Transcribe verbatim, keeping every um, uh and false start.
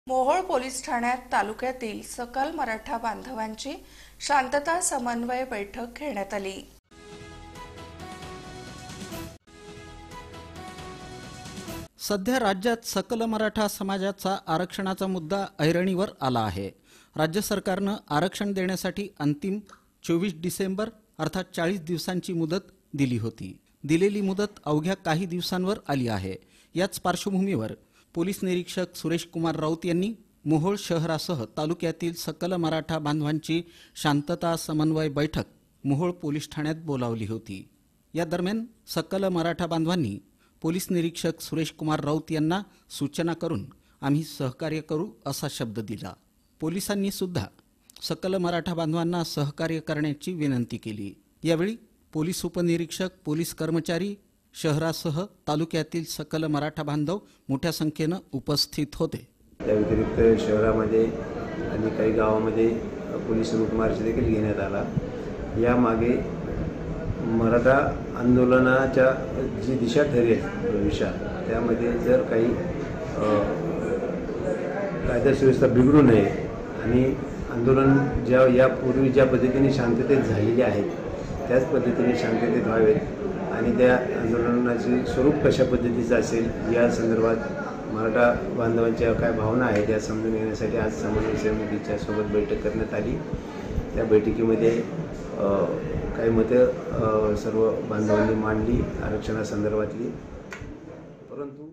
Mohol police ठाण्यात तालुक्यातील सकल मराठा बांधवांची शांतता समन्वय बैठक घेण्यात आली। सध्या राज्यात सकल मराठा समाजाचा आरक्षणाचा मुद्दा ऐरणीवर आला आहे। राज्य सरकारने आरक्षण देण्यासाठी अंतिम चोवीस डिसेंबर अर्थात चाळीस दिवसांची मुदत दिली होती। दिलेली मुदत अवघ्या काही दिवसांवर आली आहे। याच पार्श्वभूमीवर पोलीस निरीक्षक सुरेश कुमार राऊत यांनी मोहोळ शहरासह तालुक्यातील सकल मराठा बांधवांची शांतता समन्वय बैठक मोहोळ पोलीस ठाण्यात बोलावली होती। या दरम्यान सकल मराठा बांधवांनी पोलीस निरीक्षक सुरेश कुमार राऊत यांना सूचना करून आम्ही सहकार्य करू असा शब्द दिला। पोलिसांनी सुद्धा सकल मराठा बांधवांना सहकार्य करण्याची विनंती केली। यावेळी पोलीस उपनिरीक्षक, पोलीस कर्मचारी, शहरासह तालुक्यातील सकल मराठा बांधव मोठ्या संख्येने उपस्थित होते। त्या व्यतिरिक्त शहरामध्ये आणि काही गावामध्ये पोलीस लूटमार्च देखील घेण्यात आला। यामागे मराठा आंदोलनाच्या जी दिशा ठरेल भविष्यात त्यामध्ये जर काही कायदा सुव्यवस्था बिघडू नये आणि आंदोलन ज्या यापूर्वी ज्या पद्धतीने शांततेत झालेली आहे त्याच पद्धतीने शांततेत व्हावेत आणि त्या आंदोलनाचे स्वरूप कशा पद्धतीचं असेल या संदर्भात मराठा बांधवांच्या काय भावना आहेत या समजून घेण्यासाठी आज समन्वय समितीच्या सोबत बैठक करण्यात आली। त्या बैठकीमध्ये काही मते सर्व बांधवांनी मांडली आरक्षणासंदर्भातली, परंतु